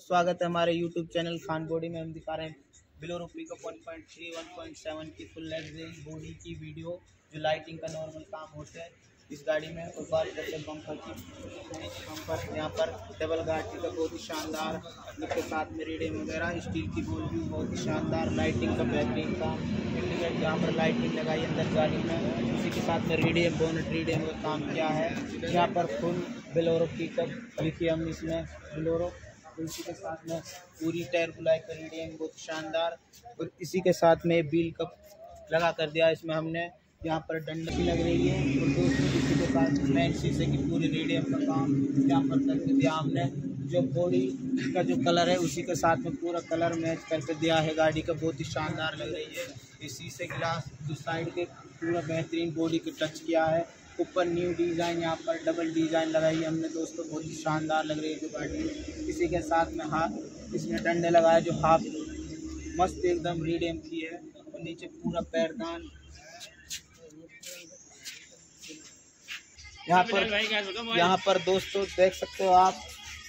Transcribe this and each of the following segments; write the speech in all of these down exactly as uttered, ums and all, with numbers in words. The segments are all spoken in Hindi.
स्वागत है हमारे यूट्यूब चैनल खान बॉडी में। हम दिखा रहे हैं Bolero pickup one point three one point seven की फुल लग्जरी बॉडी की वीडियो, जो लाइटिंग का नॉर्मल काम होता है इस गाड़ी में। और बात करते हैं बम्पर की, बम्पर यहाँ पर डबल गाड़ी का बहुत ही शानदार लुक के साथ में रेडियम वगैरह, स्टील की बोल भी बहुत ही शानदार, लाइटिंग का बेहतरीन काम, इंडिकेट यहाँ पर लाइटिंग लगाई अंदर गाड़ी में। उसी के साथ में रेडियम बोनट रेडियम का काम किया है। यहाँ पर फुल बिलोरो पिकअप लिखिए हम इसमें बिलोरो। इसी के साथ में पूरी टायर बुलाई कर रेडियम बहुत शानदार, और इसी के साथ में व्हील कप लगा कर दिया इसमें हमने। यहाँ पर डंड भी लग रही है, और दोस्तों इसी के साथ मेन शीशे की पूरी रेडियम का काम यहाँ पर करके दिया हमने। जो बॉडी का जो कलर है उसी के साथ में पूरा कलर मैच करके दिया है गाड़ी का, बहुत ही शानदार लग रही है। इस शीशे गिलास जो साइड के पूरा बेहतरीन बॉडी को टच किया है। ऊपर न्यू डिज़ाइन यहाँ पर डबल डिज़ाइन लगाई है हमने दोस्तों, बहुत ही शानदार लग रही है जो गाड़ी। इसी के साथ में हाथ इसमें डंडे लगाए जो हाफ मस्त एकदम रेडियम की है, और नीचे पूरा पैरदान। यहाँ पर यहाँ पर दोस्तों देख सकते हो आप,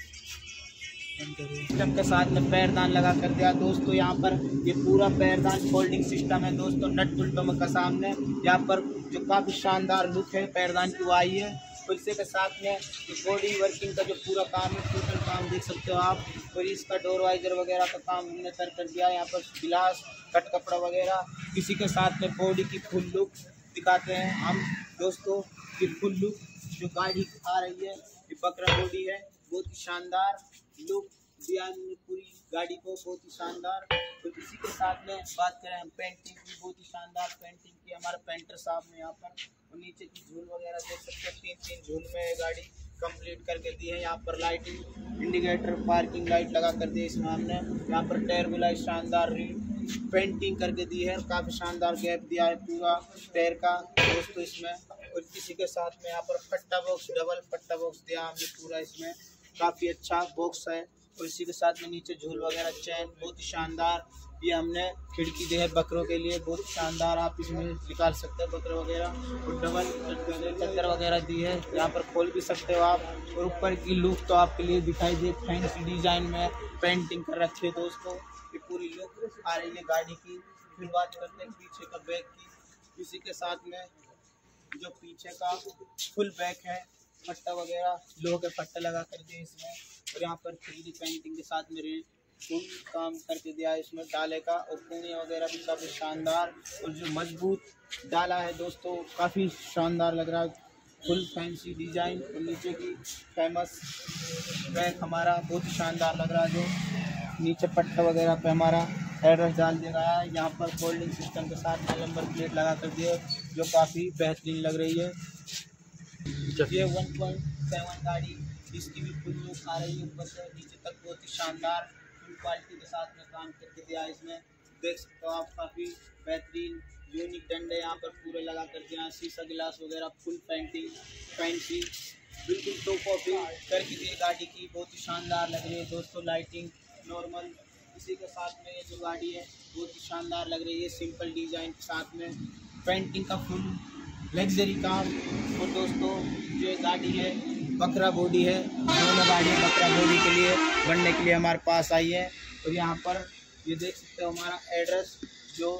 सिस्टम के साथ में पैरदान लगा कर दिया दोस्तों। यहाँ पर ये पूरा पैरदान फोल्डिंग सिस्टम है दोस्तों, नट बुल्टों में का सामने यहाँ पर जो काफ़ी शानदार लुक है पैरदान की वो आई है। और इसी के साथ में बॉडी वर्किंग का जो पूरा काम है, टोटल काम देख सकते हो आप। और इसका डोर वाइजर वगैरह का काम हमने कर कर दिया, यहाँ पर गिलास कट कपड़ा वगैरह। इसी के साथ में बॉडी की फुल लुक दिखाते हैं हम दोस्तों की फुल लुक जो गाड़ी आ रही है। ये बकरा बॉडी है, बहुत ही शानदार लुक दिया हमने पूरी गाड़ी को, बहुत ही शानदार। तो इसी के साथ में बात करें हम पेंटिंग की, बहुत ही शानदार पेंटिंग की हमारे पेंटर साहब ने यहाँ पर। और नीचे की झूल वगैरह देख सकते हैं, तीन तीन झूल में गाड़ी कंप्लीट करके दी है। यहाँ पर लाइटिंग इंडिकेटर पार्किंग लाइट लगा कर दी है इसमें हमने। यहाँ पर टायर बुलाई शानदार पेंटिंग करके दी है, काफ़ी शानदार गैप दिया है पूरा टायर का दोस्तों इसमें। और इसी के साथ में यहाँ पर फट्टा बॉक्स, डबल फट्टा बॉक्स दिया हमने पूरा इसमें, काफ़ी अच्छा बॉक्स है। और इसी के साथ में नीचे झूल वगैरह चैन बहुत ही शानदार, ये हमने खिड़की दी है बकरों के लिए, बहुत शानदार, आप इसमें निकाल सकते हैं बकरे वगैरह। और डबल चद्दर वगैरह दी है, यहाँ पर खोल भी सकते हो आप। और ऊपर की लुक तो आपके लिए दिखाई दे, फैंसी डिज़ाइन में पेंटिंग कर रखी है दोस्तों, ये पूरी लुक आ रही है गाड़ी की। फिर बात करते हैं पीछे का बैग की। इसी के साथ में जो पीछे का फुल बैग है, फट्टा वगैरह लोहे के फट्टे लगा कर दिए इसमें। और यहाँ पर थ्री डी पेंटिंग के साथ में फुल काम करके दिया है इसमें डाले का, और पूनी वगैरह भी काफ़ी शानदार। और जो मजबूत डाला है दोस्तों काफ़ी शानदार लग रहा है, फुल फैंसी डिज़ाइन। और नीचे की फेमस बैग हमारा बहुत ही शानदार लग रहा है, जो नीचे पट्टा वगैरह पे हमारा एड्रेस डाल दिया गया है। यहाँ पर फोल्डिंग सिस्टम के साथ में नंबर प्लेट लगा कर दिए, जो काफ़ी बेहतरीन लग रही है। ये वन पॉइंट सेवन गाड़ी, इसकी भी फुल लुक आ रही है ऊपर से नीचे तक, बहुत ही शानदार फुल क्वालिटी के साथ में काम करके दिया है इसमें, देख सकते हो आप। काफ़ी बेहतरीन यूनिक डंडे यहाँ पर पूरे लगा कर दिया, शीशा गिलास वगैरह फुल पेंटिंग फैंसी बिल्कुल टॉप कॉपी करके दी गाड़ी की, बहुत ही शानदार लग रही है दोस्तों। लाइटिंग नॉर्मल, इसी के साथ में ये जो गाड़ी है बहुत ही शानदार लग रही है, सिंपल डिज़ाइन के साथ में पेंटिंग का फुल लग्जरी काम। और दोस्तों जो गाड़ी है बकरा बॉडी है, दोनों गाड़ी बकरा बॉडी के लिए बनने के लिए हमारे पास आई है। और यहाँ पर ये देख सकते हो हमारा एड्रेस जो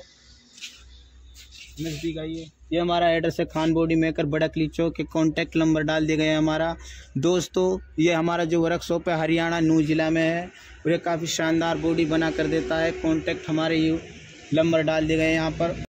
नज़दीक आई है, ये हमारा एड्रेस है खान बॉडी मेकर बड़कली चौक के, कॉन्टैक्ट नंबर डाल दिए गए हैं हमारा दोस्तों। ये हमारा जो वर्कशॉप है हरियाणा नू जिला में है, और ये काफ़ी शानदार बॉडी बना कर देता है। कॉन्टैक्ट हमारे नंबर डाल दिए गए हैं यहाँ पर।